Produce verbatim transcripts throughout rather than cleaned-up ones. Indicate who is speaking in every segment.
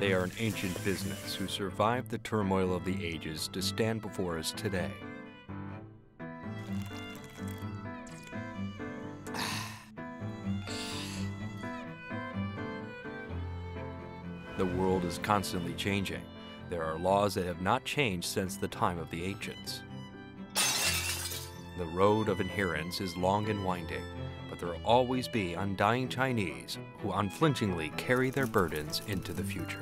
Speaker 1: They are an ancient business who survived the turmoil of the ages to stand before us today. The world is constantly changing. There are laws that have not changed since the time of the ancients. The road of adherence is long and winding, but there will always be undying Chinese who unflinchingly carry their burdens into the future.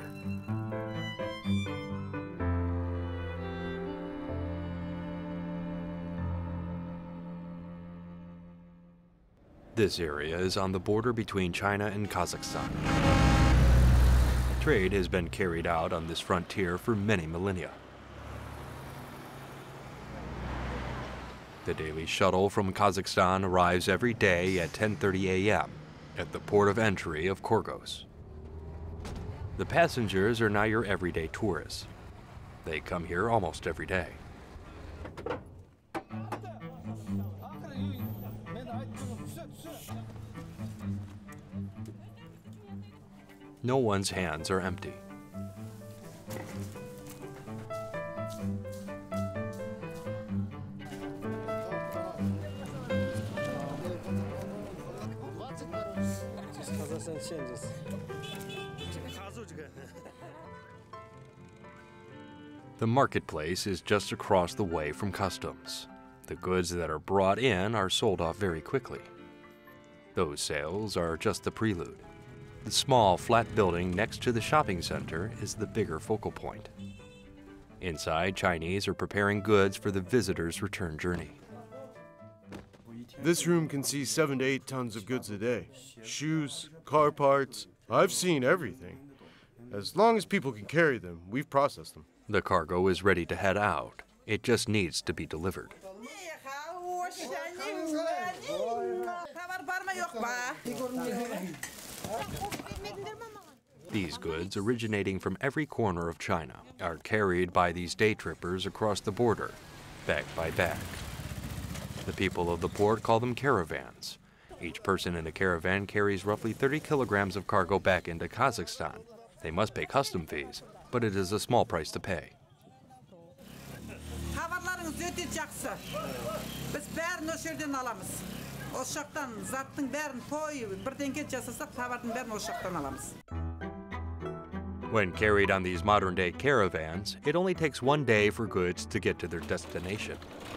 Speaker 1: This area is on the border between China and Kazakhstan. Trade has been carried out on this frontier for many millennia. The daily shuttle from Kazakhstan arrives every day at ten thirty a m at the port of entry of Korgos. The passengers are not your everyday tourists. They come here almost every day. No one's hands are empty. The marketplace is just across the way from customs. The goods that are brought in are sold off very quickly. Those sales are just the prelude. The small, flat building next to the shopping center is the bigger focal point. Inside, Chinese are preparing goods for the visitors' return journey.
Speaker 2: This room can see seven to eight tons of goods a day. Shoes, car parts, I've seen everything. As long as people can carry them, we've processed them.
Speaker 1: The cargo is ready to head out. It just needs to be delivered. These goods, originating from every corner of China, are carried by these day trippers across the border, bag by bag. The people of the port call them caravans. Each person in a caravan carries roughly thirty kilograms of cargo back into Kazakhstan. They must pay custom fees, but it is a small price to pay. When carried on these modern-day caravans, it only takes one day for goods to get to their destination.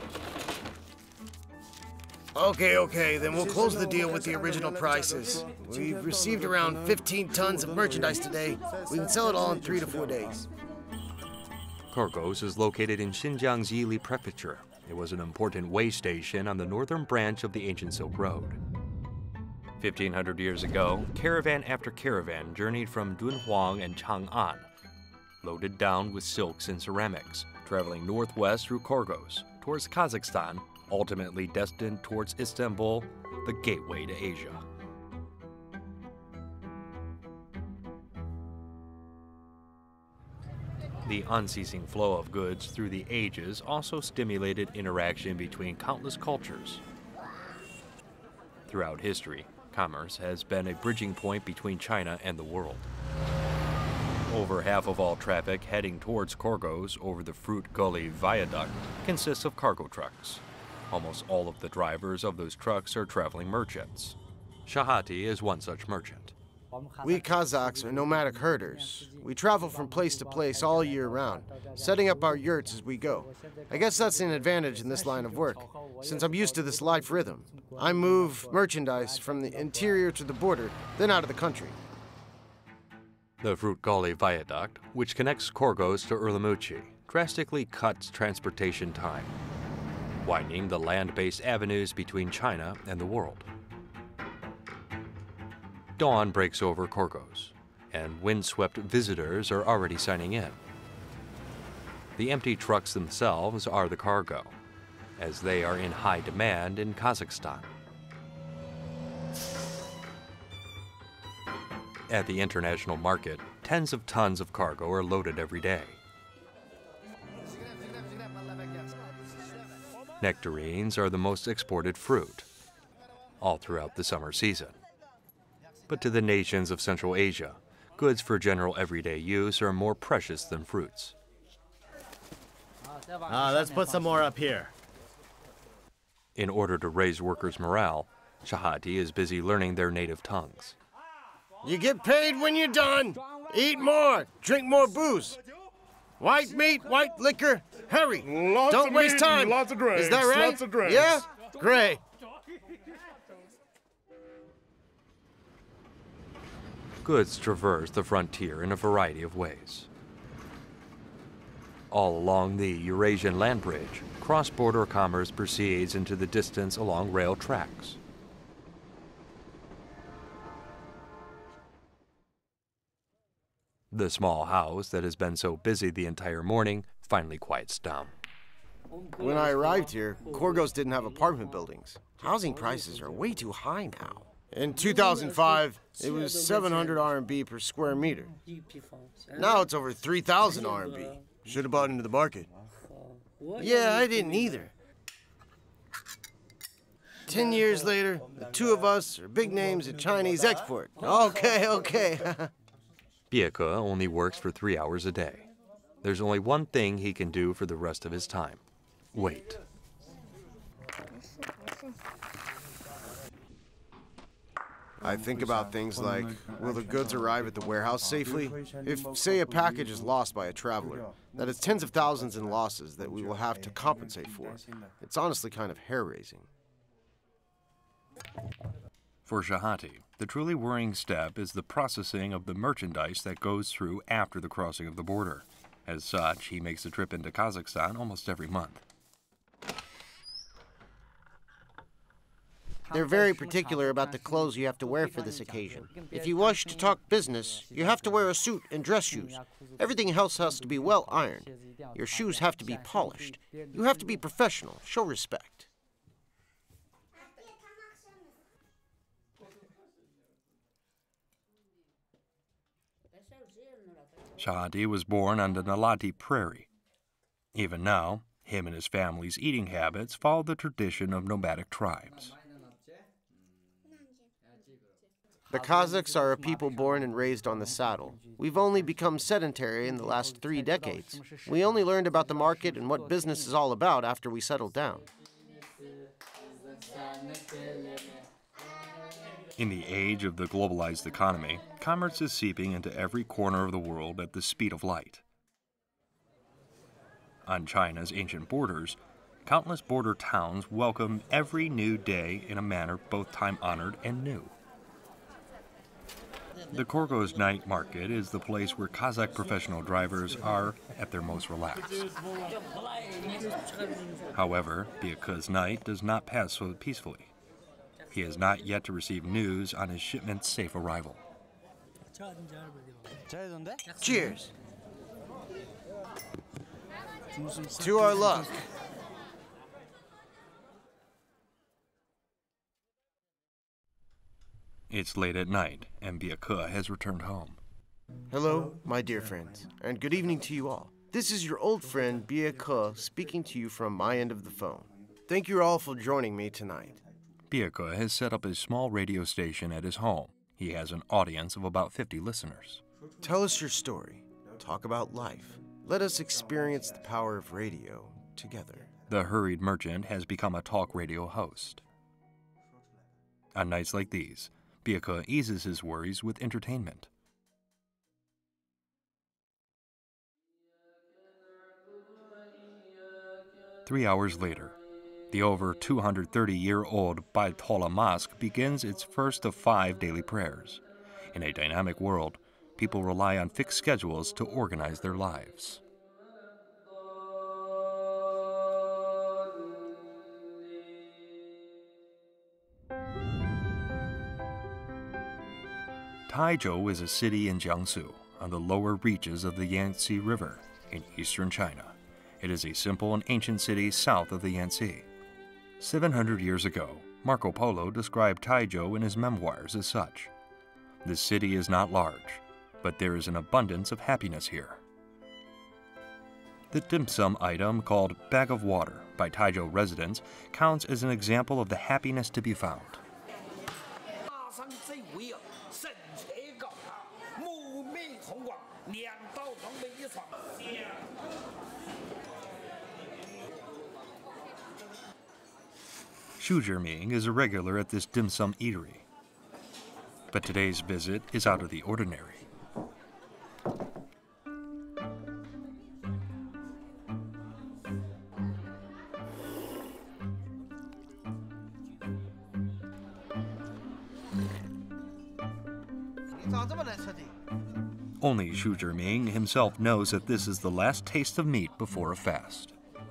Speaker 3: Okay, okay, then we'll close the deal with the original prices. We've received around fifteen tons of merchandise today. We can sell it all in three to four days.
Speaker 1: Korgos is located in Xinjiang's Yili Prefecture. It was an important way station on the northern branch of the ancient Silk Road. fifteen hundred years ago, caravan after caravan journeyed from Dunhuang and Chang'an, loaded down with silks and ceramics, traveling northwest through Korgos, towards Kazakhstan, ultimately destined towards Istanbul, the gateway to Asia. The unceasing flow of goods through the ages also stimulated interaction between countless cultures. Throughout history, commerce has been a bridging point between China and the world. Over half of all traffic heading towards Korgos over the Fruit Gully Viaduct consists of cargo trucks. Almost all of the drivers of those trucks are traveling merchants. Shahati is one such merchant.
Speaker 3: We Kazakhs are nomadic herders. We travel from place to place all year round, setting up our yurts as we go. I guess that's an advantage in this line of work, since I'm used to this life rhythm. I move merchandise from the interior to the border, then out of the country.
Speaker 1: The Fruit Gully Viaduct, which connects Korgos to Urumqi, drastically cuts transportation time, widening the land-based avenues between China and the world. Dawn breaks over Korgos, and windswept visitors are already signing in. The empty trucks themselves are the cargo, as they are in high demand in Kazakhstan. At the international market, tens of tons of cargo are loaded every day. Nectarines are the most exported fruit, all throughout the summer season. But to the nations of Central Asia, goods for general everyday use are more precious than fruits.
Speaker 4: Uh, let's put some more up here.
Speaker 1: In order to raise workers' morale, Shahati is busy learning their native tongues.
Speaker 3: You get paid when you're done. Eat more. Drink more booze. White meat, white liquor. Hurry.
Speaker 5: Lots
Speaker 3: Don't
Speaker 5: of
Speaker 3: waste
Speaker 5: meat
Speaker 3: time.
Speaker 5: and lots of drinks.
Speaker 3: Is that right?
Speaker 5: Lots of drinks.
Speaker 3: Yeah? Great.
Speaker 1: Goods traverse the frontier in a variety of ways. All along the Eurasian land bridge, cross-border commerce proceeds into the distance along rail tracks. The small house that has been so busy the entire morning finally quiets down.
Speaker 3: When I arrived here, Korgos didn't have apartment buildings. Housing prices are way too high now. In two thousand five, it was seven hundred R M B per square meter. Now it's over three thousand R M B.
Speaker 2: Should have bought into the market.
Speaker 3: Yeah, I didn't either. Ten years later, the two of us are big names at Chinese export. Okay, okay.
Speaker 1: Bieke only works for three hours a day. There's only one thing he can do for the rest of his time: wait.
Speaker 3: I think about things like, will the goods arrive at the warehouse safely? If, say, a package is lost by a traveler, that is tens of thousands in losses that we will have to compensate for. It's honestly kind of hair-raising.
Speaker 1: For Shahati, the truly worrying step is the processing of the merchandise that goes through after the crossing of the border. As such, he makes a trip into Kazakhstan almost every month.
Speaker 6: They're very particular about the clothes you have to wear for this occasion. If you wish to talk business, you have to wear a suit and dress shoes. Everything else has to be well ironed. Your shoes have to be polished. You have to be professional, show respect.
Speaker 1: Shahati was born on the Nalati Prairie. Even now, him and his family's eating habits follow the tradition of nomadic tribes.
Speaker 3: The Kazakhs are a people born and raised on the saddle. We've only become sedentary in the last three decades. We only learned about the market and what business is all about after we settled down.
Speaker 1: In the age of the globalized economy, commerce is seeping into every corner of the world at the speed of light. On China's ancient borders, countless border towns welcome every new day in a manner both time-honored and new. The Korgos night market is the place where Kazakh professional drivers are at their most relaxed. However, Bieke's night does not pass so peacefully. He has not yet to receive news on his shipment's safe arrival.
Speaker 3: Cheers. To our luck.
Speaker 1: It's late at night, and Bieke has returned home.
Speaker 3: Hello, my dear friends, and good evening to you all. This is your old friend Bieke speaking to you from my end of the phone. Thank you all for joining me tonight.
Speaker 1: Bieke has set up a small radio station at his home. He has an audience of about fifty listeners.
Speaker 3: Tell us your story. Talk about life. Let us experience the power of radio together.
Speaker 1: The hurried merchant has become a talk radio host. On nights like these, Bieke eases his worries with entertainment. Three hours later, the over two hundred thirty-year-old Bayatollah Mosque begins its first of five daily prayers. In a dynamic world, people rely on fixed schedules to organize their lives. Taizhou is a city in Jiangsu, on the lower reaches of the Yangtze River in eastern China. It is a simple and ancient city south of the Yangtze. seven hundred years ago, Marco Polo described Taizhou in his memoirs as such. This city is not large, but there is an abundance of happiness here. The dim sum item called Bag of Water by Taizhou residents counts as an example of the happiness to be found. Xu Zhiming is a regular at this dim sum eatery. But today's visit is out of the ordinary. Only Xu Zhiming himself knows that this is the last taste of meat before a fast.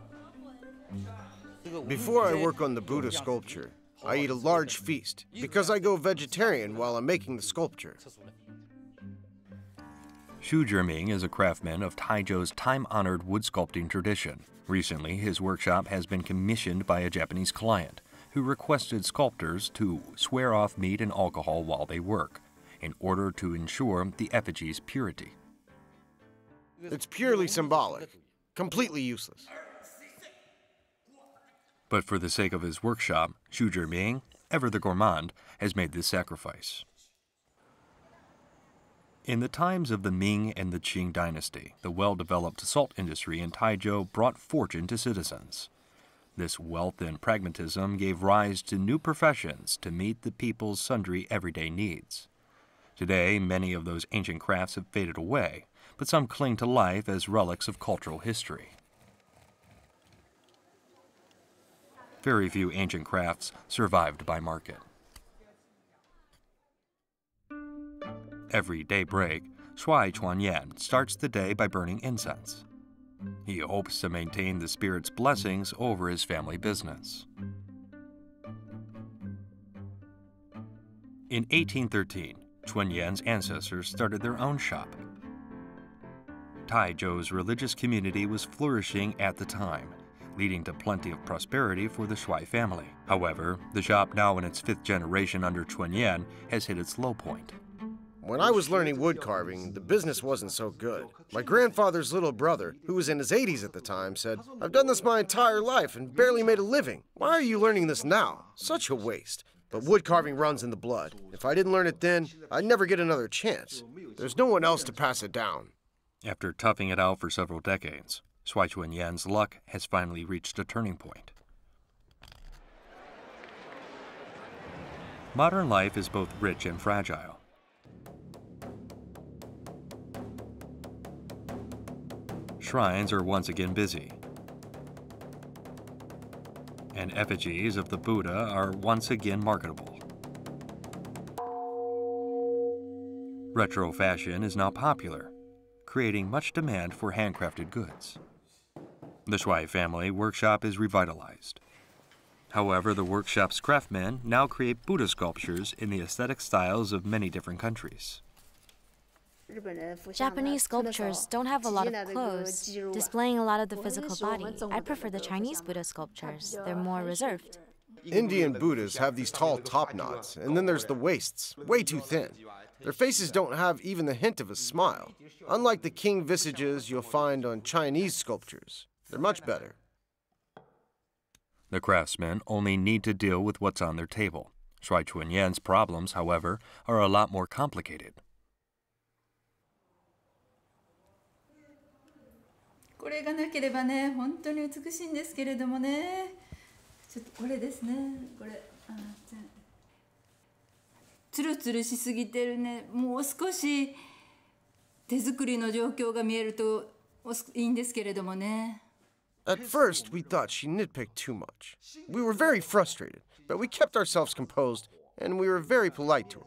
Speaker 3: Before I work on the Buddha sculpture, I eat a large feast because I go vegetarian while I'm making the sculpture.
Speaker 1: Xu Zhiming is a craftsman of Taizhou's time-honored wood sculpting tradition. Recently, his workshop has been commissioned by a Japanese client who requested sculptors to swear off meat and alcohol while they work, in order to ensure the effigy's purity.
Speaker 3: It's purely symbolic, completely useless.
Speaker 1: But for the sake of his workshop, Xu Zhiming, ever the gourmand, has made this sacrifice. In the times of the Ming and the Qing dynasty, the well-developed salt industry in Taizhou brought fortune to citizens. This wealth and pragmatism gave rise to new professions to meet the people's sundry everyday needs. Today, many of those ancient crafts have faded away, but some cling to life as relics of cultural history. Very few ancient crafts survived by market. Every daybreak, Shuai Chuanyan starts the day by burning incense. He hopes to maintain the spirit's blessings over his family business. In eighteen thirteen, Chuanyan's ancestors started their own shop. Taizhou's religious community was flourishing at the time, leading to plenty of prosperity for the Shuai family. However, the shop, now in its fifth generation under Chuanyan, has hit its low point.
Speaker 3: When I was learning wood carving, the business wasn't so good. My grandfather's little brother, who was in his eighties at the time, said, "I've done this my entire life and barely made a living. Why are you learning this now? Such a waste." But wood carving runs in the blood. If I didn't learn it then, I'd never get another chance. There's no one else to pass it down.
Speaker 1: After toughing it out for several decades, Shuai Chuanyan's luck has finally reached a turning point. Modern life is both rich and fragile. Shrines are once again busy, and effigies of the Buddha are once again marketable. Retro fashion is now popular, creating much demand for handcrafted goods. The Shuai family workshop is revitalized. However, the workshop's craftsmen now create Buddha sculptures in the aesthetic styles of many different countries.
Speaker 5: Japanese sculptures don't have a lot of clothes, displaying a lot of the physical body. I prefer the Chinese Buddha sculptures. They're more reserved.
Speaker 3: Indian Buddhas have these tall top knots, and then there's the waists, way too thin. Their faces don't have even the hint of a smile. Unlike the king visages you'll find on Chinese sculptures, they're much better.
Speaker 1: The craftsmen only need to deal with what's on their table. Shuai Chuanyan's problems, however, are a lot more complicated.
Speaker 7: これがなければね、本当に美しいんですけれどもね。ちょっとこれですね。これ、あ、つるつるしすぎてるね。もう少し手作りの状況が見えるといいんですけれどもね。
Speaker 3: At first, we thought she nitpicked too much. We were very frustrated, but we kept ourselves composed, and we were very polite to her.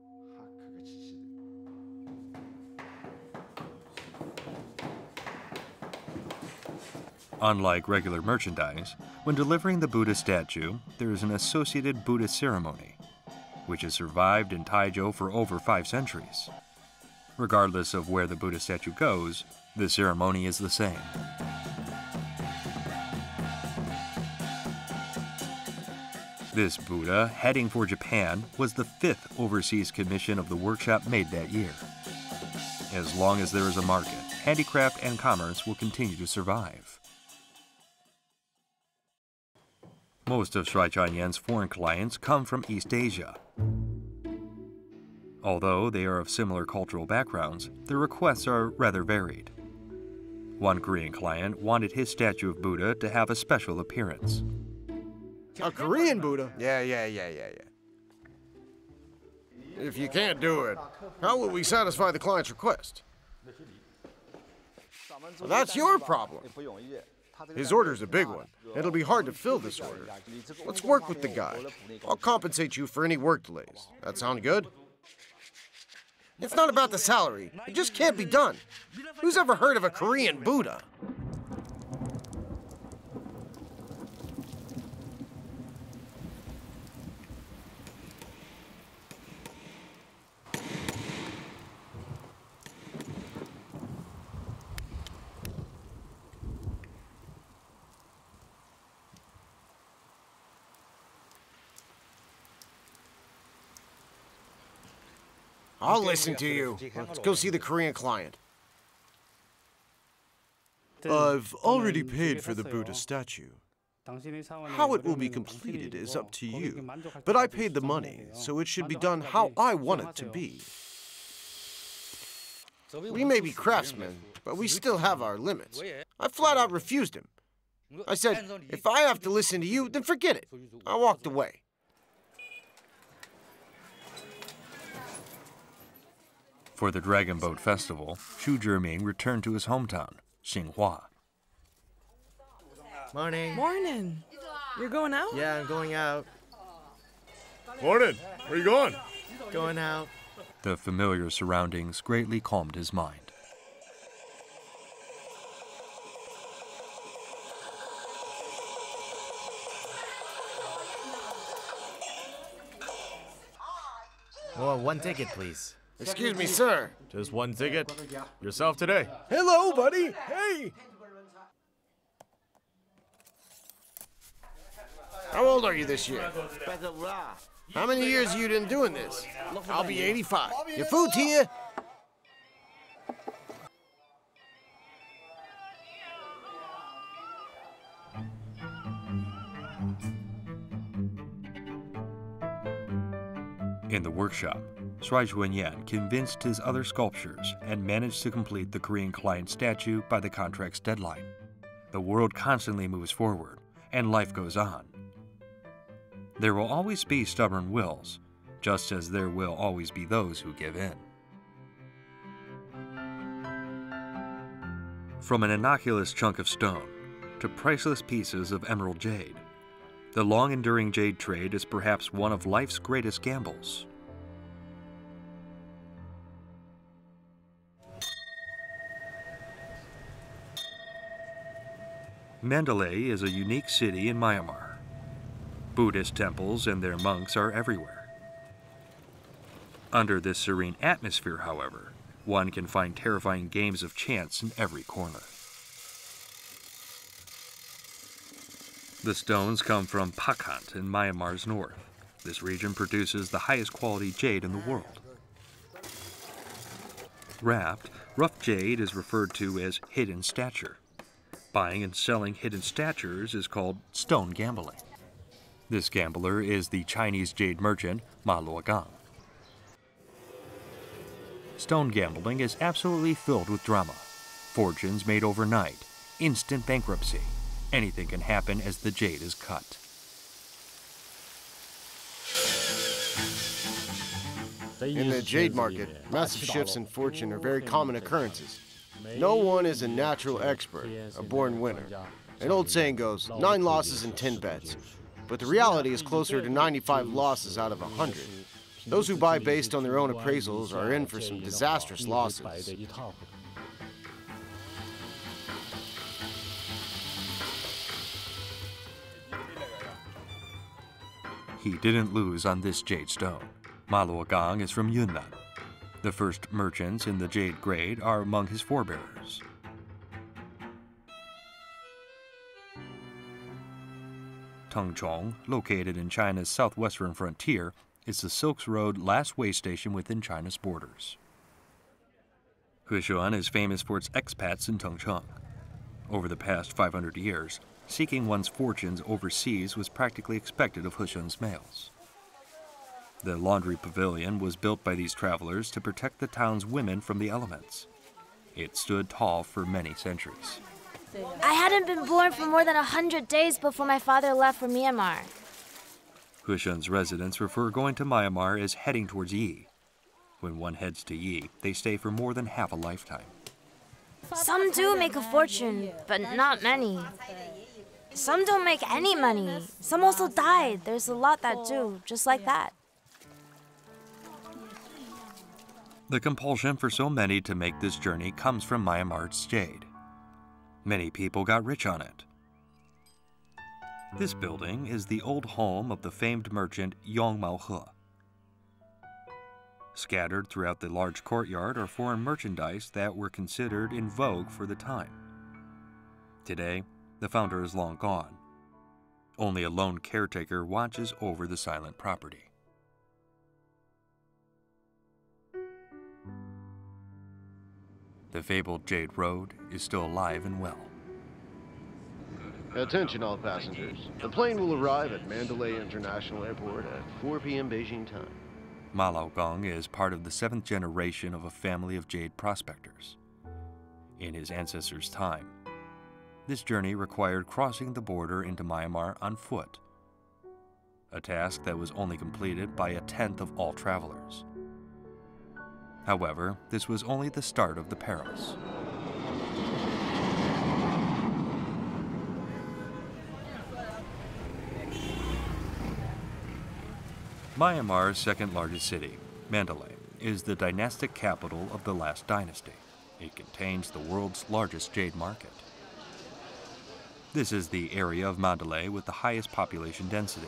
Speaker 1: Unlike regular merchandise, when delivering the Buddha statue, there is an associated Buddha ceremony, which has survived in Taizhou for over five centuries. Regardless of where the Buddha statue goes, the ceremony is the same. This Buddha, heading for Japan, was the fifth overseas commission of the workshop made that year. As long as there is a market, handicraft and commerce will continue to survive. Most of Shuai Chuanyan's foreign clients come from East Asia. Although they are of similar cultural backgrounds, their requests are rather varied. One Korean client wanted his statue of Buddha to have a special appearance.
Speaker 3: A Korean Buddha?
Speaker 2: Yeah, yeah, yeah, yeah, yeah.
Speaker 3: If you can't do it, how will we satisfy the client's request? Well, that's your problem. His order's a big one. It'll be hard to fill this order. Let's work with the guy. I'll compensate you for any work delays. That sound good? It's not about the salary. It just can't be done. Who's ever heard of a Korean Buddha? I'll listen to you. Let's go see the Korean client.
Speaker 2: I've already paid for the Buddha statue. How it will be completed is up to you, but I paid the money, so it should be done how I want it to be.
Speaker 3: We may be craftsmen, but we still have our limits. I flat out refused him. I said, if I have to listen to you, then forget it. I walked away.
Speaker 1: For the Dragon Boat Festival, Xu Zhiming returned to his hometown, Xinhua.
Speaker 4: Morning.
Speaker 8: Morning. You're going out?
Speaker 4: Yeah, I'm going out.
Speaker 2: Morning. Where you going?
Speaker 4: Going out.
Speaker 1: The familiar surroundings greatly calmed his mind.
Speaker 4: Well, one ticket, please.
Speaker 3: Excuse me, sir.
Speaker 2: Just one ticket? Yourself today?
Speaker 3: Hello, buddy. Hey. How old are you this year? How many years have you been doing this? I'll be eighty-five. Your food here?
Speaker 1: In the workshop, Shuai Juanyan convinced his other sculptors and managed to complete the Korean client statue by the contract's deadline. The world constantly moves forward, and life goes on. There will always be stubborn wills, just as there will always be those who give in. From an innocuous chunk of stone to priceless pieces of emerald jade, the long-enduring jade trade is perhaps one of life's greatest gambles. Mandalay is a unique city in Myanmar. Buddhist temples and their monks are everywhere. Under this serene atmosphere, however, one can find terrifying games of chance in every corner. The stones come from Pakant in Myanmar's north. This region produces the highest quality jade in the world. Wrapped, rough jade is referred to as hidden stature. Buying and selling hidden statures is called stone gambling. This gambler is the Chinese jade merchant Ma Luogang. Stone gambling is absolutely filled with drama. Fortunes made overnight, instant bankruptcy. Anything can happen as the jade is cut.
Speaker 3: In the jade market, massive shifts in fortune are very common occurrences. No one is a natural expert, a born winner. An old saying goes, nine losses and ten bets. But the reality is closer to ninety-five losses out of one hundred. Those who buy based on their own appraisals are in for some disastrous losses.
Speaker 1: He didn't lose on this jade stone. Ma Luogang is from Yunnan. The first merchants in the jade grade are among his forebears. Tengchong, located in China's southwestern frontier, is the Silk Road's last way station within China's borders. Heshuan is famous for its expats in Tengchong. Over the past five hundred years, seeking one's fortunes overseas was practically expected of Heshuan's males. The laundry pavilion was built by these travelers to protect the town's women from the elements. It stood tall for many centuries.
Speaker 5: I hadn't been born for more than a hundred days before my father left for Myanmar.
Speaker 1: Huishun's residents refer going to Myanmar as heading towards Yi. When one heads to Yi, they stay for more than half a lifetime.
Speaker 5: Some do make a fortune, but not many. Some don't make any money. Some also died. There's a lot that do, just like that.
Speaker 1: The compulsion for so many to make this journey comes from Myanmar's jade. Many people got rich on it. This building is the old home of the famed merchant Yong Mao He. Scattered throughout the large courtyard are foreign merchandise that were considered in vogue for the time. Today, the founder is long gone. Only a lone caretaker watches over the silent property. The fabled Jade Road is still alive and well.
Speaker 3: Attention all passengers. The plane will arrive at Mandalay International Airport at four p m Beijing time.
Speaker 1: Ma Lao Gong is part of the seventh generation of a family of jade prospectors. In his ancestors' time, this journey required crossing the border into Myanmar on foot, a task that was only completed by a tenth of all travelers. However, this was only the start of the perils. Myanmar's second largest city, Mandalay, is the dynastic capital of the last dynasty. It contains the world's largest jade market. This is the area of Mandalay with the highest population density.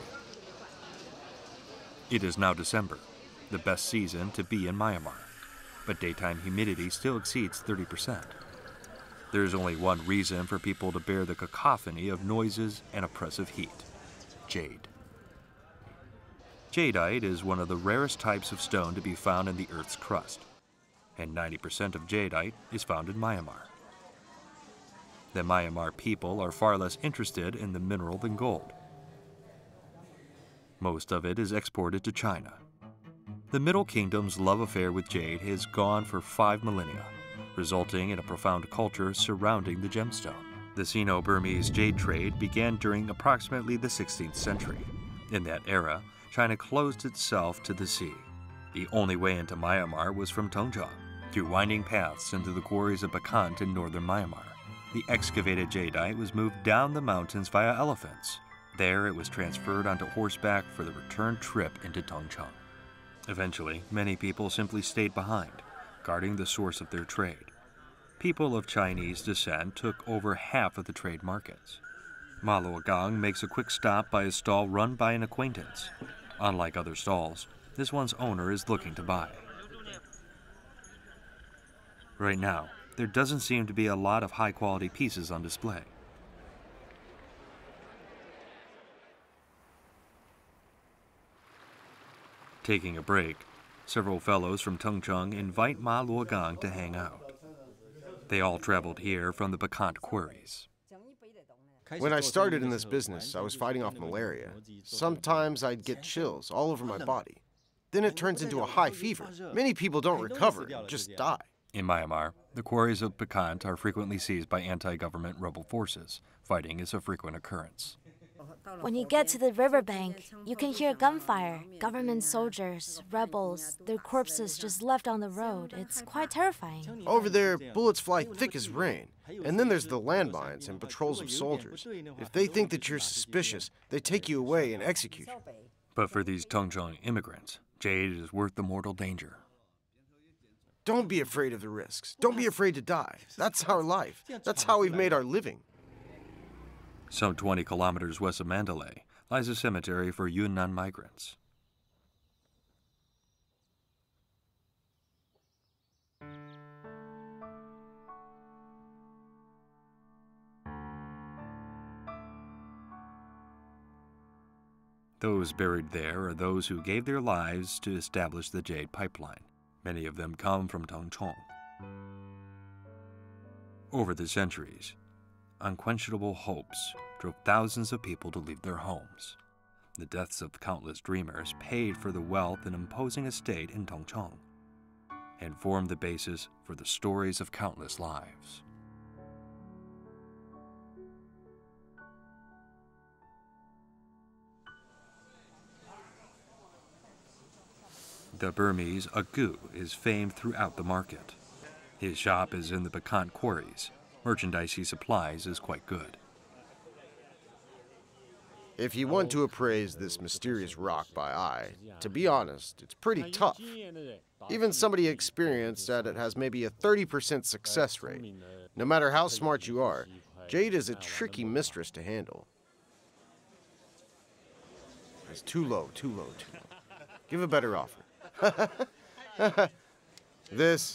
Speaker 1: It is now December, the best season to be in Myanmar, but daytime humidity still exceeds thirty percent. There is only one reason for people to bear the cacophony of noises and oppressive heat: jade. Jadeite is one of the rarest types of stone to be found in the Earth's crust, and ninety percent of jadeite is found in Myanmar. The Myanmar people are far less interested in the mineral than gold. Most of it is exported to China. The Middle Kingdom's love affair with jade has gone for five millennia, resulting in a profound culture surrounding the gemstone. The Sino-Burmese jade trade began during approximately the sixteenth century. In that era, China closed itself to the sea. The only way into Myanmar was from Tongchang, through winding paths into the quarries of Bakant in northern Myanmar. The excavated jadeite was moved down the mountains via elephants. There it was transferred onto horseback for the return trip into Tongchang. Eventually, many people simply stayed behind, guarding the source of their trade. People of Chinese descent took over half of the trade markets. Ma Luo Gang makes a quick stop by a stall run by an acquaintance. Unlike other stalls, this one's owner is looking to buy. Right now, there doesn't seem to be a lot of high-quality pieces on display. Taking a break, several fellows from Tongchang invite Ma Luo Gang to hang out. They all traveled here from the Bakant quarries.
Speaker 3: When I started in this business, I was fighting off malaria. Sometimes I'd get chills all over my body. Then it turns into a high fever. Many people don't recover and just die.
Speaker 1: In Myanmar, the quarries of Bakant are frequently seized by anti-government rebel forces. Fighting is a frequent occurrence.
Speaker 5: When you get to the riverbank, you can hear gunfire. Government soldiers, rebels, their corpses just left on the road. It's quite terrifying.
Speaker 3: Over there, bullets fly thick as rain. And then there's the landmines and patrols of soldiers. If they think that you're suspicious, they take you away and execute you.
Speaker 1: But for these Tongchang immigrants, jade is worth the mortal danger.
Speaker 3: Don't be afraid of the risks. Don't be afraid to die. That's our life. That's how we've made our living.
Speaker 1: Some twenty kilometers west of Mandalay lies a cemetery for Yunnan migrants. Those buried there are those who gave their lives to establish the jade pipeline. Many of them come from Tongchang. Over the centuries, unquenchable hopes drove thousands of people to leave their homes. The deaths of countless dreamers paid for the wealth and imposing estate in Tongcheng and formed the basis for the stories of countless lives. The Burmese Agu is famed throughout the market. His shop is in the Bacant quarries. Merchandise he supplies is quite good.
Speaker 3: If you want to appraise this mysterious rock by eye, to be honest, it's pretty tough. Even somebody experienced at it has maybe a thirty percent success rate. No matter how smart you are, jade is a tricky mistress to handle. It's too low, too low, too low. Give a better offer. This,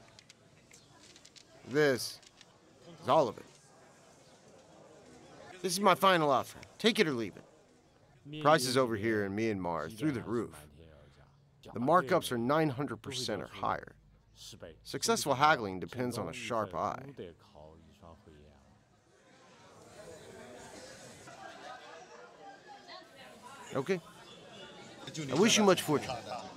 Speaker 3: this is all of it. This is my final offer. Take it or leave it. Prices over here in Myanmar are through the roof. The markups are nine hundred percent or higher. Successful haggling depends on a sharp eye. Okay. I wish you much fortune.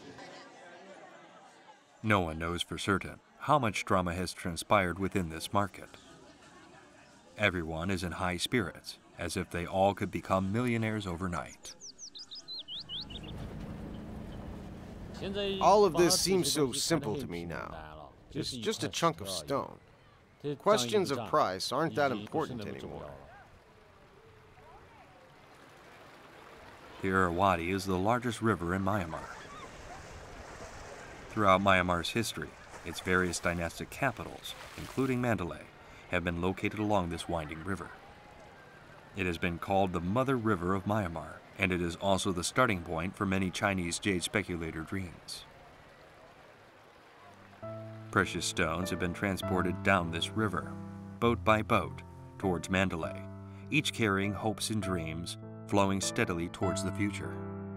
Speaker 1: No one knows for certain how much drama has transpired within this market. Everyone is in high spirits, as if they all could become millionaires overnight.
Speaker 3: All of this seems so simple to me now. It's just a chunk of stone. Questions of price aren't that important anymore.
Speaker 1: The Irrawaddy is the largest river in Myanmar. Throughout Myanmar's history, its various dynastic capitals, including Mandalay, have been located along this winding river. It has been called the Mother River of Myanmar, and it is also the starting point for many Chinese jade speculator dreams. Precious stones have been transported down this river, boat by boat, towards Mandalay, each carrying hopes and dreams, flowing steadily towards the future.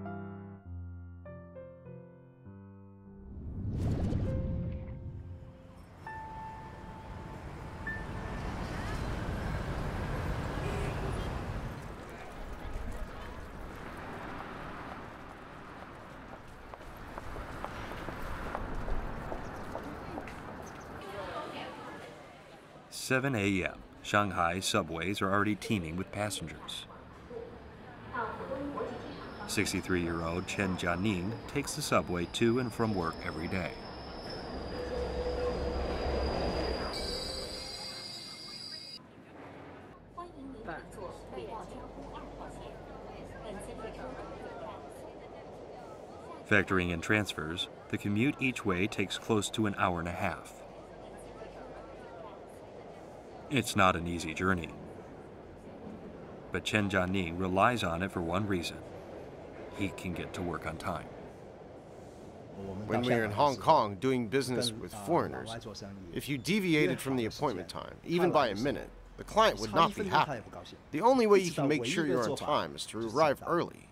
Speaker 1: seven A M Shanghai subways are already teeming with passengers. sixty-three-year-old Chen Jianing takes the subway to and from work every day. Factoring in transfers, the commute each way takes close to an hour and a half. It's not an easy journey, but Chen Jianing relies on it for one reason: he can get to work on time.
Speaker 3: When we were in Hong Kong doing business with foreigners, if you deviated from the appointment time, even by a minute, the client would not be happy. The only way you can make sure you're on time is to arrive early.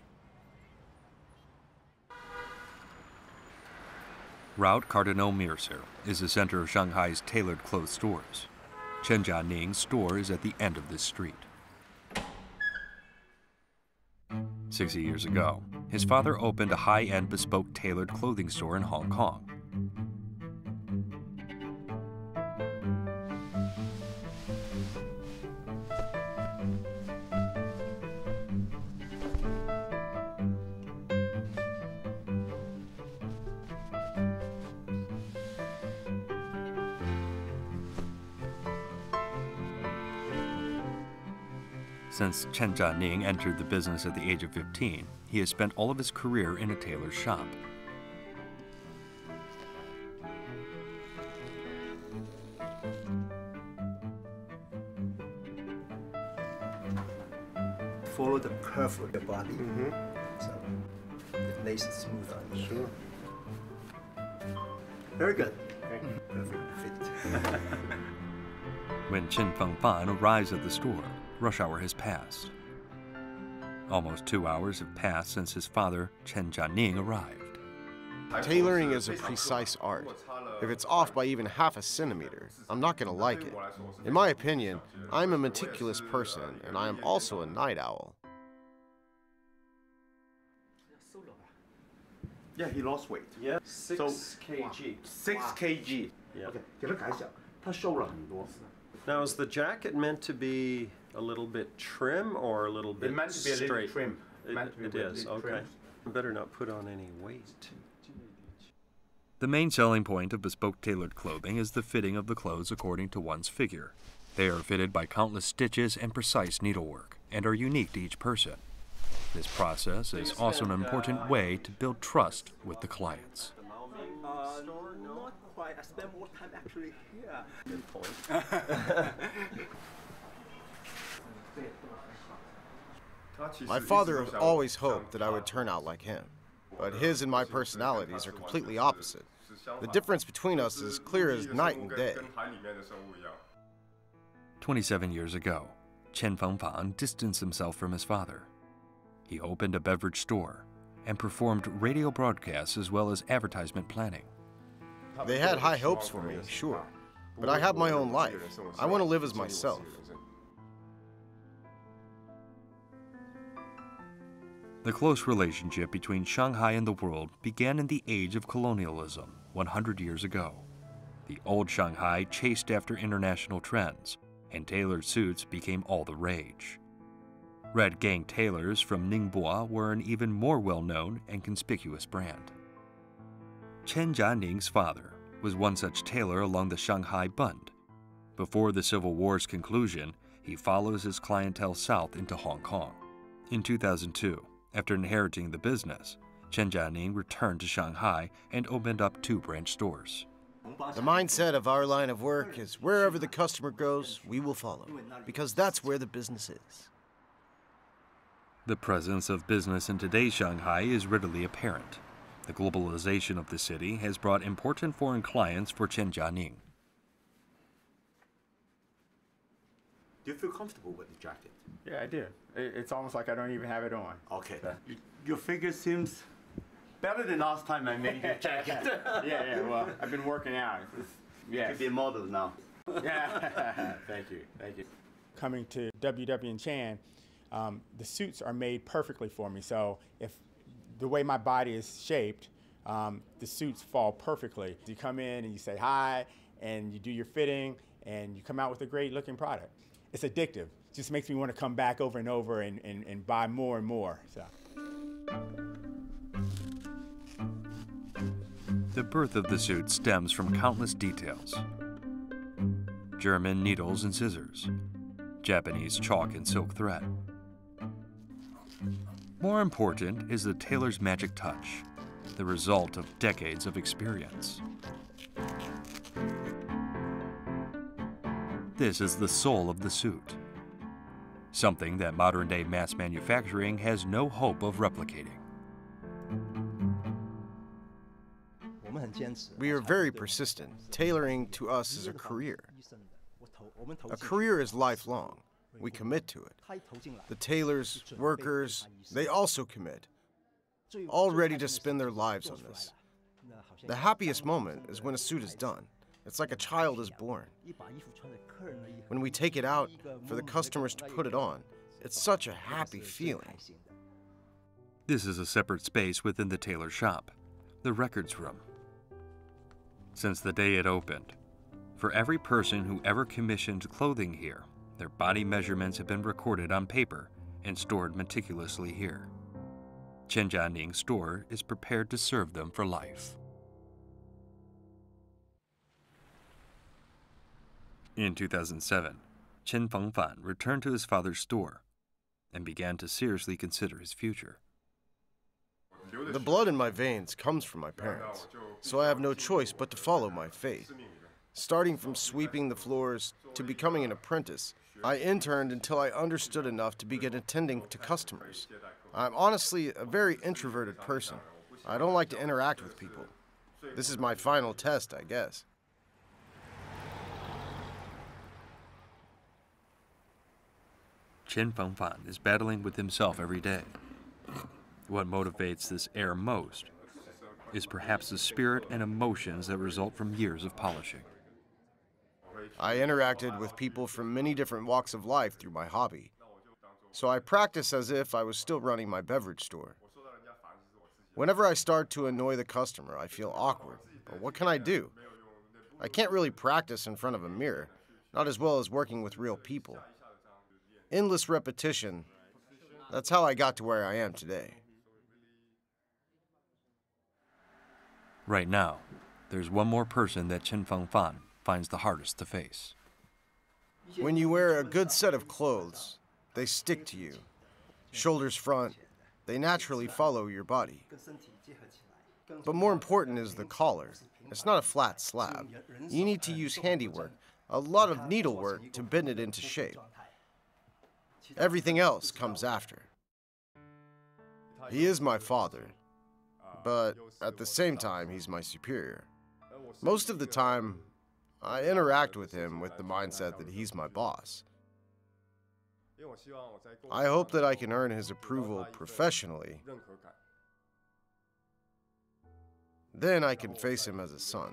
Speaker 1: Route Cardinal Mercer is the center of Shanghai's tailored clothes stores. Chen Jianing's store is at the end of this street. Sixty years ago, his father opened a high-end bespoke tailored clothing store in Hong Kong. Since Chen Jianing entered the business at the age of fifteen, he has spent all of his career in a tailor's shop.
Speaker 9: Follow the curve of your body, mm-hmm. So it lays smooth on you. Sure. Very good. Perfect fit.
Speaker 1: When Chen Fengfan arrives at the store, rush hour has passed. Almost two hours have passed since his father, Chen Jianing, arrived.
Speaker 3: Tailoring is a precise art. If it's off by even half a centimeter, I'm not going to like it. In my opinion, I'm a meticulous person, and I am also a night owl.
Speaker 10: Yeah, he lost weight.
Speaker 2: Yeah, six
Speaker 10: So-
Speaker 2: kilograms.
Speaker 10: Six kg.
Speaker 2: Yeah.
Speaker 10: OK，给他改小，他瘦了很多。
Speaker 2: Now, is the jacket meant to be a little bit trim or a little bit
Speaker 10: It meant to be a little
Speaker 2: straight?
Speaker 10: trim.
Speaker 2: It,
Speaker 10: Meant to be
Speaker 2: it
Speaker 10: a
Speaker 2: is,
Speaker 10: little
Speaker 2: okay.
Speaker 10: trim.
Speaker 2: Better not put on any weight.
Speaker 1: The main selling point of bespoke tailored clothing is the fitting of the clothes according to one's figure. They are fitted by countless stitches and precise needlework, and are unique to each person. This process is also an important way to build trust with the clients.
Speaker 10: Uh, not quite. I spend more time actually here. Good point.
Speaker 3: My father has always hoped that I would turn out like him, but his and my personalities are completely opposite. The difference between us is clear as night and day.
Speaker 1: twenty-seven years ago, Chen Fengfang distanced himself from his father. He opened a beverage store and performed radio broadcasts as well as advertisement planning.
Speaker 3: They had high hopes for me, sure, but I have my own life. I want to live as myself.
Speaker 1: The close relationship between Shanghai and the world began in the age of colonialism one hundred years ago. The old Shanghai chased after international trends, and tailored suits became all the rage. Red Gang tailors from Ningbo were an even more well-known and conspicuous brand. Chen Jianing's father was one such tailor along the Shanghai Bund. Before the Civil War's conclusion, he follows his clientele south into Hong Kong. In two thousand two, after inheriting the business, Chen Jianing returned to Shanghai and opened up two branch stores.
Speaker 3: The mindset of our line of work is wherever the customer goes, we will follow, because that's where the business is.
Speaker 1: The presence of business in today's Shanghai is readily apparent. The globalization of the city has brought important foreign clients for Chen Jianing.
Speaker 10: Do you feel comfortable with the jacket?
Speaker 11: Yeah, I do. It- It's almost like I don't even have it on.
Speaker 10: Okay. Y- Your figure seems better than last time I made your jacket.
Speaker 11: Yeah, yeah. Well, I've been working out. It's-
Speaker 10: You
Speaker 11: Yes.
Speaker 10: be a model now.
Speaker 11: Yeah. Thank you. Thank you. Coming to W W and Chan, um, the suits are made perfectly for me. So if the way my body is shaped, um, the suits fall perfectly. You come in and you say hi, and you do your fitting, and you come out with a great looking product. It's addictive. It just makes me want to come back over and over and, and, and buy more and more. So.
Speaker 1: The birth of the suit stems from countless details. German needles and scissors, Japanese chalk and silk thread. More important is the tailor's magic touch, the result of decades of experience. This is the soul of the suit, something that modern-day mass manufacturing has no hope of replicating.
Speaker 3: We are very persistent. Tailoring to us is a career. A career is lifelong. We commit to it. The tailors, workers, they also commit, all ready to spend their lives on this. The happiest moment is when a suit is done. It's like a child is born. When we take it out for the customers to put it on, it's such a happy feeling.
Speaker 1: This is a separate space within the tailor shop, the records room. Since the day it opened, for every person who ever commissioned clothing here, their body measurements have been recorded on paper and stored meticulously here. Chen Jianing's store is prepared to serve them for life. In two thousand seven, Chen Fengfan returned to his father's store and began to seriously consider his future.
Speaker 3: The blood in my veins comes from my parents, so I have no choice but to follow my fate. Starting from sweeping the floors to becoming an apprentice, I interned until I understood enough to begin attending to customers. I'm honestly a very introverted person. I don't like to interact with people. This is my final test, I guess.
Speaker 1: Chen Fengfan is battling with himself every day. What motivates this heir most is perhaps the spirit and emotions that result from years of polishing.
Speaker 3: I interacted with people from many different walks of life through my hobby, so I practice as if I was still running my beverage store. Whenever I start to annoy the customer, I feel awkward. But what can I do? I can't really practice in front of a mirror, not as well as working with real people. Endless repetition, that's how I got to where I am today.
Speaker 1: Right now, there's one more person that Chen Fengfan finds the hardest to face.
Speaker 3: When you wear a good set of clothes, they stick to you. Shoulders front, they naturally follow your body. But more important is the collar. It's not a flat slab. You need to use handiwork, a lot of needlework to bend it into shape. Everything else comes after. He is my father, but at the same time, he's my superior. Most of the time, I interact with him with the mindset that he's my boss. I hope that I can earn his approval professionally. Then I can face him as a son.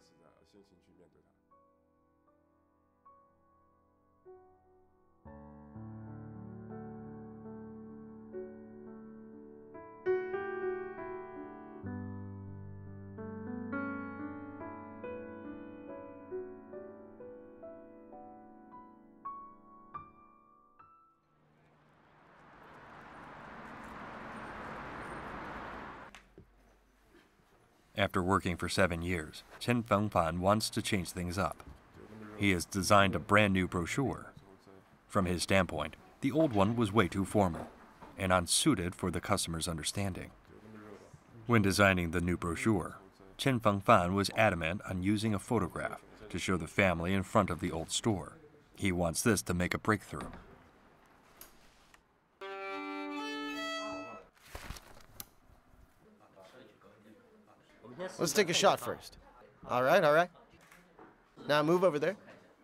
Speaker 1: After working for seven years, Chen Fengfan wants to change things up. He has designed a brand new brochure. From his standpoint, the old one was way too formal and unsuited for the customer's understanding. When designing the new brochure, Chen Fengfan was adamant on using a photograph to show the family in front of the old store. He wants this to make a breakthrough.
Speaker 3: Let's take a shot first. All right, all right. Now move over there.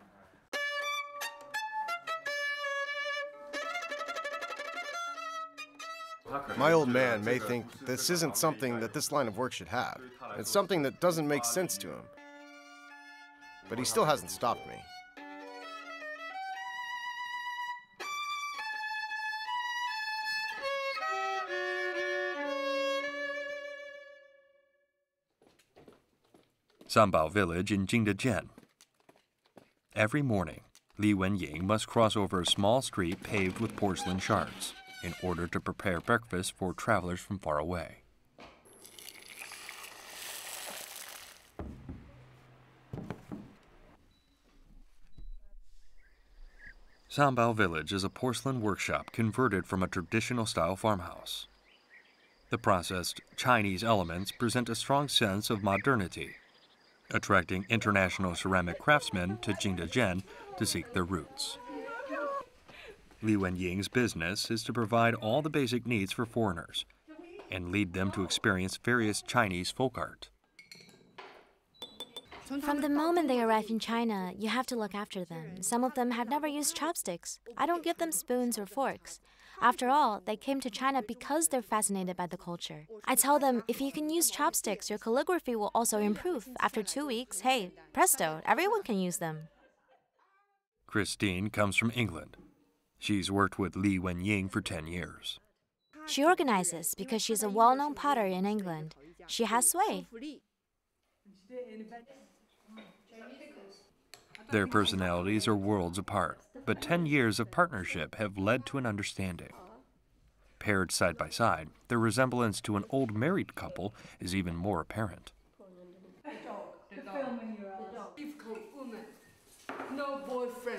Speaker 3: My old man may think that this isn't something that this line of work should have. It's something that doesn't make sense to him. But he still hasn't stopped me.
Speaker 1: Sanbao village in Jingdezhen. Every morning, Li Wenying must cross over a small street paved with porcelain shards in order to prepare breakfast for travelers from far away. Sanbao village is a porcelain workshop converted from a traditional style farmhouse. The processed Chinese elements present a strong sense of modernity, attracting international ceramic craftsmen to Jingdezhen to seek their roots. Li Wenying's business is to provide all the basic needs for foreigners and lead them to experience various Chinese folk art.
Speaker 5: From the moment they arrive in China, you have to look after them. Some of them have never used chopsticks. I don't give them spoons or forks. After all, they came to China because they're fascinated by the culture. I tell them, if you can use chopsticks, your calligraphy will also improve. After two weeks, hey, presto, everyone can use them.
Speaker 1: Christine comes from England. She's worked with Li Wenying for ten years.
Speaker 5: She organizes because she's a well-known potter in England. She has sway.
Speaker 1: Their personalities are worlds apart, but ten years of partnership have led to an understanding. Paired side by side, their resemblance to an old married couple is even more apparent.
Speaker 12: Difficult woman, no boyfriend.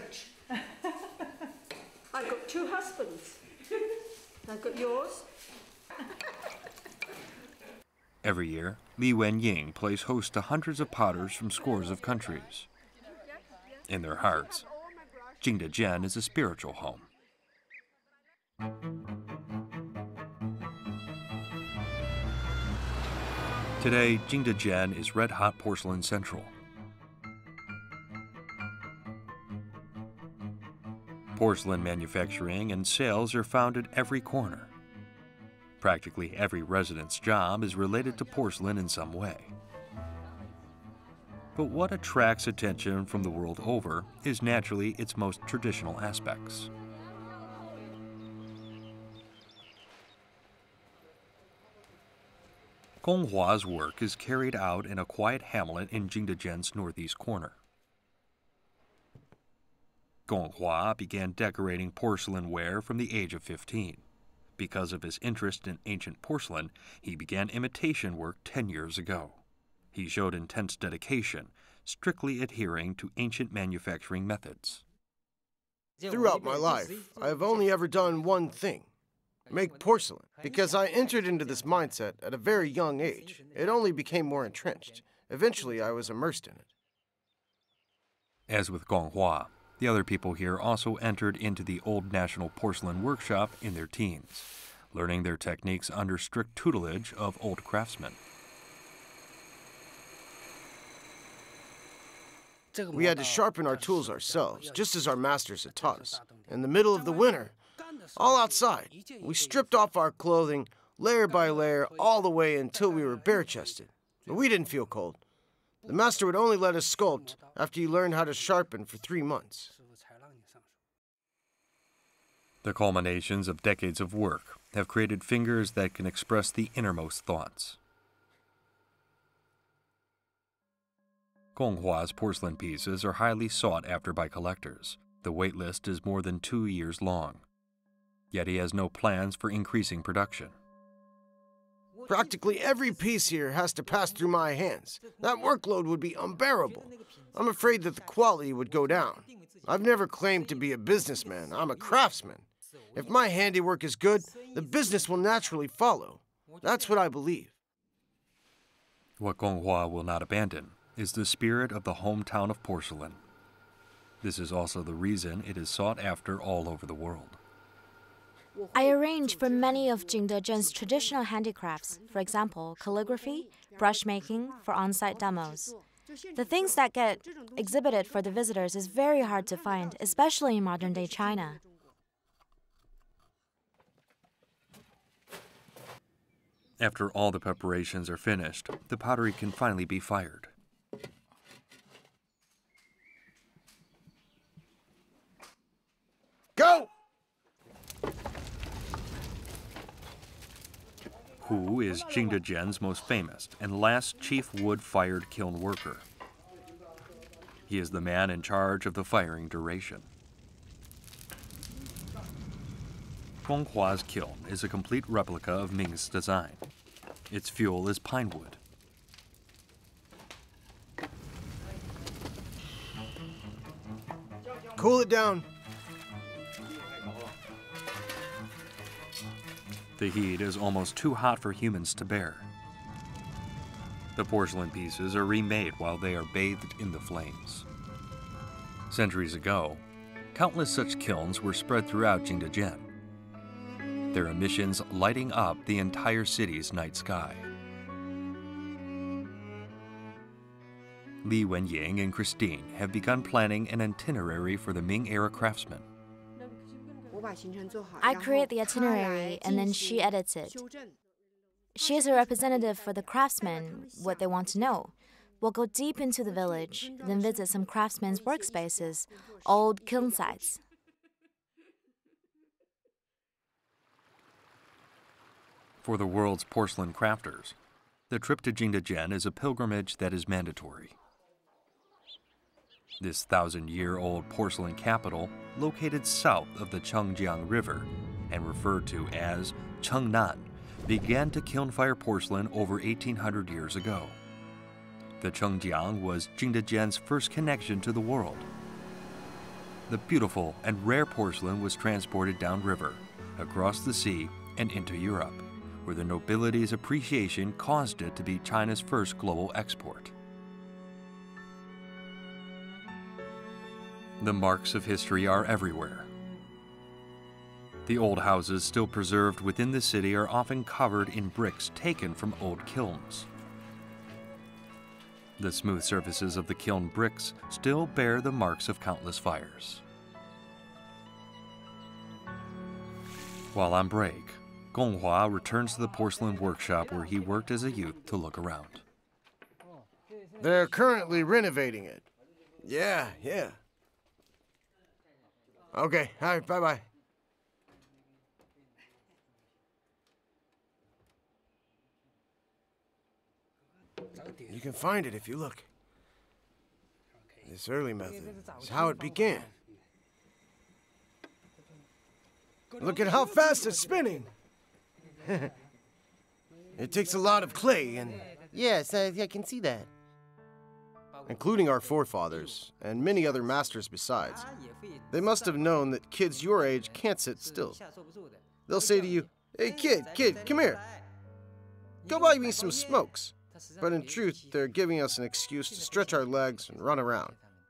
Speaker 12: I got two husbands. I got yours.
Speaker 1: Every year, Li Wenying plays host to hundreds of potters from scores of countries. In their hearts, Jingdezhen is a spiritual home. Today, Jingdezhen is red-hot porcelain central. Porcelain manufacturing and sales are found at every corner. Practically every resident's job is related to porcelain in some way. But what attracts attention from the world over is naturally its most traditional aspects. Gonghua's work is carried out in a quiet hamlet in Jingdezhen's northeast corner. Gonghua began decorating porcelain ware from the age of fifteen. Because of his interest in ancient porcelain, he began imitation work ten years ago. He showed intense dedication, strictly adhering to ancient manufacturing methods.
Speaker 3: Throughout my life, I have only ever done one thing: make porcelain. Because I entered into this mindset at a very young age, it only became more entrenched. Eventually, I was immersed in it.
Speaker 1: As with Gonghua, the other people here also entered into the Old National Porcelain Workshop in their teens, learning their techniques under strict tutelage of old craftsmen.
Speaker 3: We had to sharpen our tools ourselves, just as our masters had taught us. In the middle of the winter, all outside, we stripped off our clothing, layer by layer, all the way until we were bare-chested. But we didn't feel cold. The master would only let us sculpt after you learned how to sharpen for three months.
Speaker 1: The culminations of decades of work have created fingers that can express the innermost thoughts. Gonghua's porcelain pieces are highly sought after by collectors. The wait list is more than two years long. Yet he has no plans for increasing production.
Speaker 3: Practically every piece here has to pass through my hands. That workload would be unbearable. I'm afraid that the quality would go down. I've never claimed to be a businessman. I'm a craftsman. If my handiwork is good, the business will naturally follow. That's what I believe.
Speaker 1: What Gonghua will not abandon is the spirit of the hometown of porcelain. This is also the reason it is sought after all over the world.
Speaker 5: I arrange for many of Jingdezhen's traditional handicrafts, for example, calligraphy, brush making, for on-site demos. The things that get exhibited for the visitors is very hard to find, especially in modern-day China.
Speaker 1: After all the preparations are finished, the pottery can finally be fired.
Speaker 3: Go!
Speaker 1: Hu is Jingdezhen's most famous and last chief wood-fired kiln worker. He is the man in charge of the firing duration. Gonghua's kiln is a complete replica of Ming's design. Its fuel is pine wood.
Speaker 3: Cool it down.
Speaker 1: The heat is almost too hot for humans to bear. The porcelain pieces are remade while they are bathed in the flames. Centuries ago, countless such kilns were spread throughout Jingdezhen, their emissions lighting up the entire city's night sky. Li Wenying and Christine have begun planning an itinerary for the Ming-era craftsmen.
Speaker 5: I create the itinerary and then she edits it. She is a representative for the craftsmen, what they want to know. We'll go deep into the village, then visit some craftsmen's workspaces, old kiln sites.
Speaker 1: For the world's porcelain crafters, the trip to Jingdezhen is a pilgrimage that is mandatory. This thousand-year-old porcelain capital, located south of the Chengjiang River and referred to as Chengnan, began to kiln-fire porcelain over eighteen hundred years ago. The Chengjiang was Jingdezhen's first connection to the world. The beautiful and rare porcelain was transported downriver, across the sea, and into Europe, where the nobility's appreciation caused it to be China's first global export. The marks of history are everywhere. The old houses still preserved within the city are often covered in bricks taken from old kilns. The smooth surfaces of the kiln bricks still bear the marks of countless fires. While on break, Gonghua returns to the porcelain workshop where he worked as a youth to look around.
Speaker 3: They're currently renovating it. Yeah, yeah. Okay, all right, bye-bye. You can find it if you look. This early method is how it began. Look at how fast it's spinning. It takes a lot of clay and...
Speaker 6: Yes, I, I can see that.
Speaker 3: Including our forefathers and many other masters besides. They must have known that kids your age can't sit still. They'll say to you, "Hey kid, kid, come here. Go buy me some smokes." But in truth, they're giving us an excuse to stretch our legs and run around.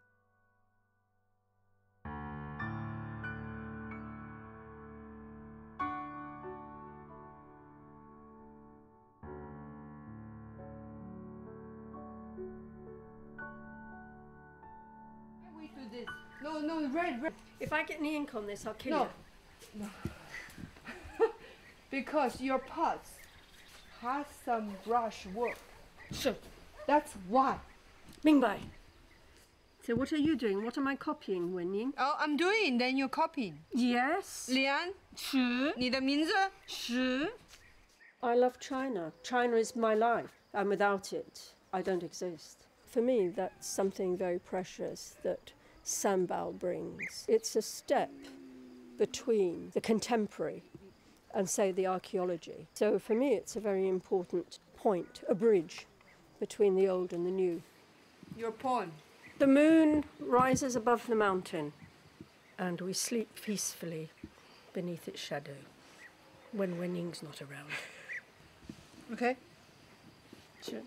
Speaker 12: No, no, red, red. If I get any ink on this, I'll kill
Speaker 13: No.
Speaker 12: you.
Speaker 13: No. Because your parts has some brush work.
Speaker 12: Sure.
Speaker 13: That's why.
Speaker 12: 明白. So what are you doing? What am I copying, Wenying?
Speaker 13: Oh, I'm doing, then you're copying.
Speaker 12: Yes.
Speaker 13: Lian?
Speaker 12: 是.
Speaker 13: 你的名字?
Speaker 12: 是. I love China. China is my life, and without it, I don't exist. For me, that's something very precious that Sambal brings. It's a step between the contemporary and, say, the archaeology. So for me, it's a very important point, a bridge between the old and the new.
Speaker 13: Your poem.
Speaker 12: The moon rises above the mountain, and we sleep peacefully beneath its shadow when Wenying's not around.
Speaker 13: Okay?
Speaker 12: Sure.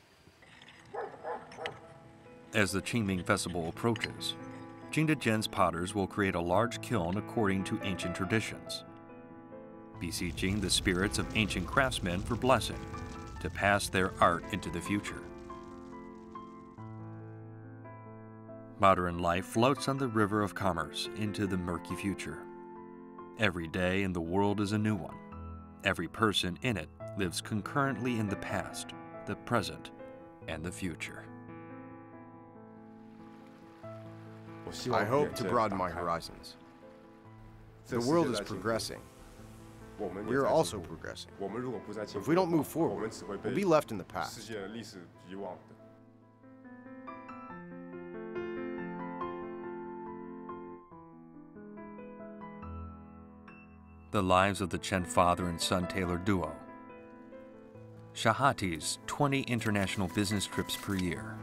Speaker 1: As the Qingming festival approaches, Jingda Zhen's potters will create a large kiln according to ancient traditions, beseeching the spirits of ancient craftsmen for blessing to pass their art into the future. Modern life floats on the river of commerce into the murky future. Every day in the world is a new one. Every person in it lives concurrently in the past, the present, and the future.
Speaker 2: I hope to broaden my horizons. The world is progressing. We're also progressing. If we don't move forward, we'll be left in the past.
Speaker 1: The lives of the Chen father and son tailor duo. Shahati's twenty international business trips per year.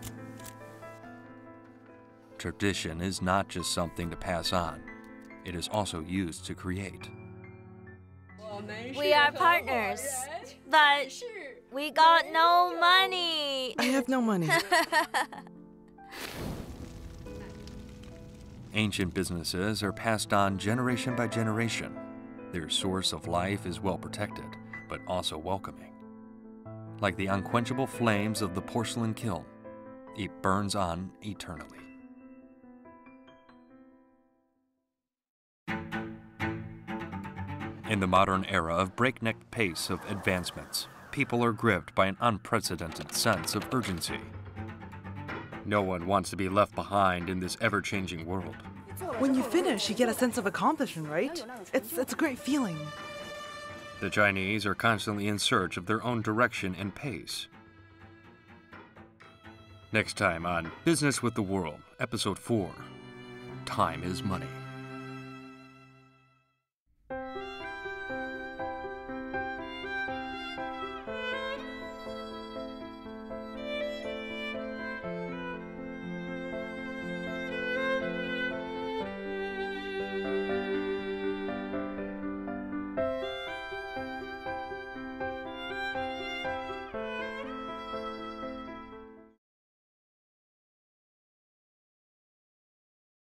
Speaker 1: Tradition is not just something to pass on, it is also used to create.
Speaker 5: We are partners, but we got no money.
Speaker 8: I have no money.
Speaker 1: Ancient businesses are passed on generation by generation. Their source of life is well protected, but also welcoming. Like the unquenchable flames of the porcelain kiln, it burns on eternally. In the modern era of breakneck pace of advancements, people are gripped by an unprecedented sense of urgency. No one wants to be left behind in this ever-changing world.
Speaker 8: When you finish, you get a sense of accomplishment, right? It's, it's a great feeling.
Speaker 1: The Chinese are constantly in search of their own direction and pace. Next time on Business with the World, Episode four, Time is Money.